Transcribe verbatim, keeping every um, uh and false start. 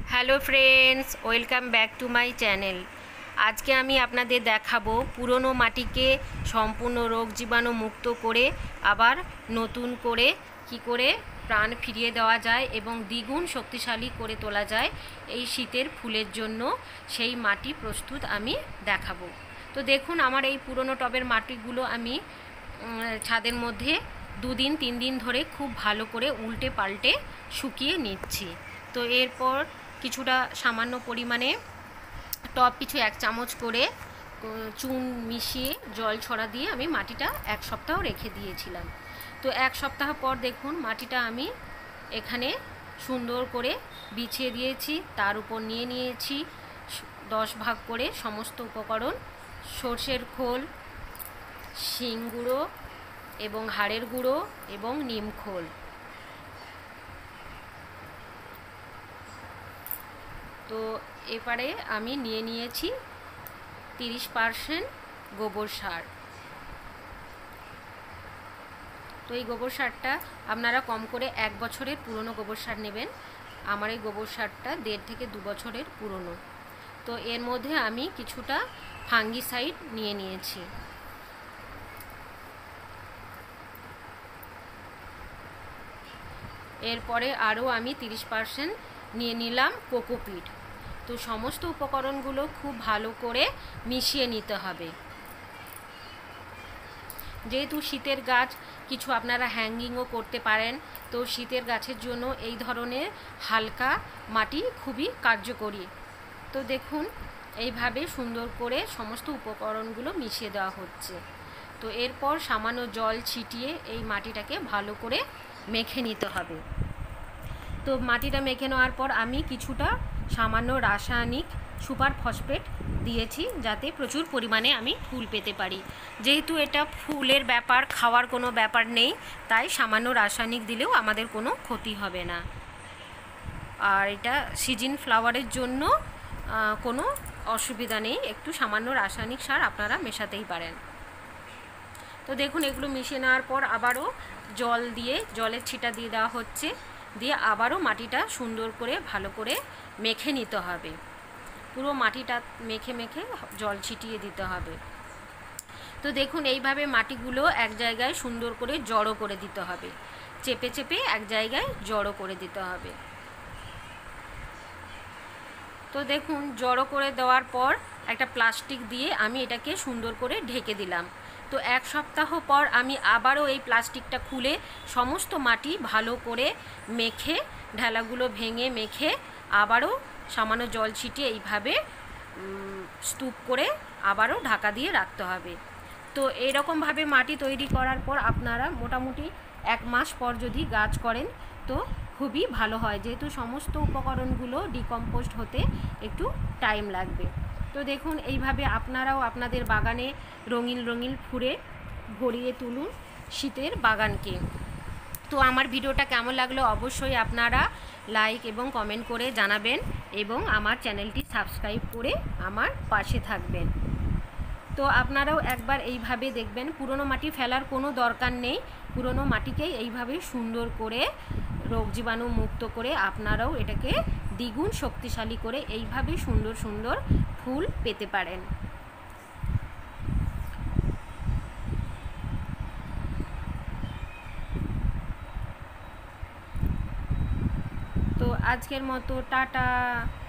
Hello friends, welcome back to my channel. আজকে আমি আপনাদের দেখাবো পুরনো মাটিকে সম্পূর্ণ রোগ জীবাণু মুক্ত করে আবার নতুন করে কি করে প্রাণ ফিরিয়ে দেওয়া যায় এবং দ্বিগুণ শক্তিশালী করে তোলা যায় এই শীতের ফুলের জন্য। সেই মাটি প্রস্তুত আমি দেখাবো। তো দেখুন, আমার এই পুরনো টবের মাটিগুলো আমি ছাদের মধ্যে দুদিন তিন দিন ধরে খুব ভালো করে উল্টে পাল্টে শুকিয়ে নিচ্ছি। তো এরপর কিছুটা সামান্য পরিমাণে টপ পিছু এক চামচ করে চুন মিশিয়ে জল ছড়া দিয়ে আমি মাটিটা এক সপ্তাহ রেখে দিয়েছিলাম। তো এক সপ্তাহ পর দেখুন, মাটিটা আমি এখানে সুন্দর করে বিছিয়ে দিয়েছি। তার উপর নিয়ে নিয়েছি দশ ভাগ করে সমস্ত উপকরণ: সর্ষের খোল, শিং গুঁড়ো এবং হাড়ের গুঁড়ো এবং নিম খোল। তো এবারে আমি নিয়ে নিয়েছি তিরিশ পার্সেন্ট গোবর সার। তো এই গোবর সারটা আপনারা কম করে এক বছরের পুরনো গোবর সার নেবেন। আমার এই গোবর সারটা দেড় থেকে দু বছরের পুরনো। তো এর মধ্যে আমি কিছুটা ফাঙ্গিসাইড নিয়ে নিয়েছি। এরপরে আরও আমি তিরিশ পার্সেন্ট নিয়ে নিলাম কোকোপিট। তো সমস্ত উপকরণগুলো খুব ভালো করে মিশিয়ে নিতে হবে। যেহেতু শীতের গাছ, কিছু আপনারা হ্যাঙ্গিংও করতে পারেন। তো শীতের গাছের জন্য এই ধরনের হালকা মাটি খুবই কার্যকরী। তো দেখুন, এইভাবে সুন্দর করে সমস্ত উপকরণগুলো মিশিয়ে দেওয়া হচ্ছে। তো এরপর সামান্য জল ছিটিয়ে এই মাটিটাকে ভালো করে মেখে নিতে হবে। তো মাটিটা মেখে নেওয়ার পর আমি কিছুটা সামান্য রাসায়নিক সুপার ফসফেট দিয়েছি, যাতে প্রচুর পরিমাণে আমি ফুল পেতে পারি। যেহেতু এটা ফুলের ব্যাপার, খাওয়ার কোনো ব্যাপার নেই, তাই সামান্য রাসায়নিক দিলেও আমাদের কোনো ক্ষতি হবে না। আর এটা সিজন ফ্লাওয়ারের জন্য কোনো অসুবিধা নেই, একটু সামান্য রাসায়নিক সার আপনারা মেশাতেই পারেন। তো দেখুন, এগুলো মিশিয়ে নেওয়ার পর আবারও জল দিয়ে জলের ছিটা দিয়ে দেওয়া হচ্ছে, দিয়ে আবারও মাটিটা সুন্দর করে ভালো করে মেখে নিতে হবে। পুরো মাটিটা মেখে মেখে জল ছিটিয়ে দিতে হবে। তো দেখুন, এইভাবে মাটিগুলো এক জায়গায় সুন্দর করে জড়ো করে দিতে হবে, চেপে চেপে এক জায়গায় জড়ো করে দিতে হবে। তো দেখুন, জড়ো করে দেওয়ার পর একটা প্লাস্টিক দিয়ে আমি এটাকে সুন্দর করে ঢেকে দিলাম। তো এক সপ্তাহ পর আমি আবারও এই প্লাস্টিকটা খুলে সমস্ত মাটি ভালো করে মেখে, ঢেলাগুলো ভেঙে মেখে আবারও সামান্য জল ছিটিয়ে এইভাবে স্তূপ করে আবারও ঢাকা দিয়ে রাখতে হবে। তো এইরকমভাবে মাটি তৈরি করার পর আপনারা মোটামুটি এক মাস পর যদি গাছ করেন তো খুবই ভালো হয়, যেহেতু সমস্ত উপকরণগুলো ডিকম্পোস্ট হতে একটু টাইম লাগবে। তো দেখুন, এইভাবে আপনারাও আপনাদের বাগানে রঙিন রঙিন ফুলে ভরিয়ে তুলুন শীতের বাগানকে। তো আমার ভিডিওটা কেমন লাগলো অবশ্যই আপনারা লাইক এবং কমেন্ট করে জানাবেন এবং আমার চ্যানেলটি সাবস্ক্রাইব করে আমার পাশে থাকবেন। তো আপনারাও একবার এইভাবে দেখবেন, পুরনো মাটি ফেলার কোনো দরকার নেই। পুরনো মাটিকেই এইভাবে সুন্দর করে রোগ জীবাণু মুক্ত করে আপনারাও এটাকে দ্বিগুণ শক্তিশালী করে এইভাবে সুন্দর সুন্দর ফুল পেতে পারেন। তো আজকের মতো টাটা।